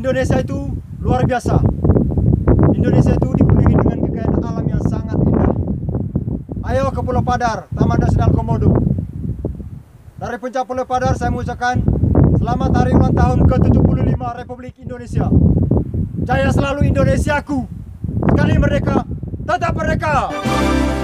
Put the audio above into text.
Indonesia itu luar biasa. Indonesia itu dipenuhi dengan kekayaan alam yang sangat indah. Ayo ke Pulau Padar, Taman Nasional Komodo. Dari puncak Pulau Padar saya mengucapkan selamat hari ulang tahun ke-75 Republik Indonesia. Jaya selalu Indonesiaku. Sekali merdeka, tetap merdeka.